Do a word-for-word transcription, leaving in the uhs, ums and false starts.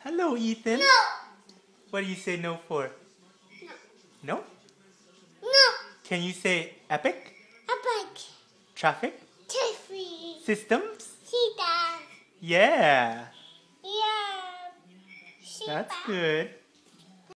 Hello, Ethan. No. What do you say no for? No. No? No. Can you say epic? Epic. Traffic? Tiffy. Systems? Sita. Yeah. Yeah. That's good.